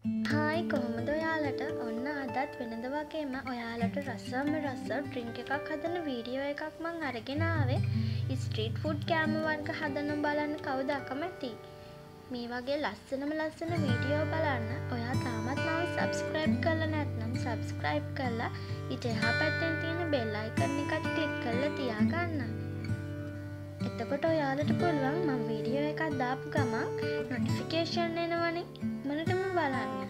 Hi කොහොමද ඔයාලට ඔන්න අදත් වෙනද වගේම ඔයාලට රසම රස ඩ්‍රින්ක් එකක් හදන වීඩියෝ එකක් මං අරගෙන ආවේ. ස්ට්‍රීට් ෆුඩ් කෑම වර්ග හදන්න බලන්න කවුද අකමැති? මේ වගේ ලස්සනම ලස්සන වීඩියෝ බලන්න ඔයා තාමත් මාව සබ්ස්ක්‍රයිබ් කරලා නැත්නම් සබ්ස්ක්‍රයිබ් කරලා ඊට එහා පැත්තෙන් තියෙන බෙල් අයිකන් එකට ක්ලික් කරලා තියාගන්න. එතකොට ඔයාලට පුළුවන් මම වීඩියෝ එකක් දාපු ගමන් නොටිෆිකේෂන් එනවනේ. මනටම බලන්න.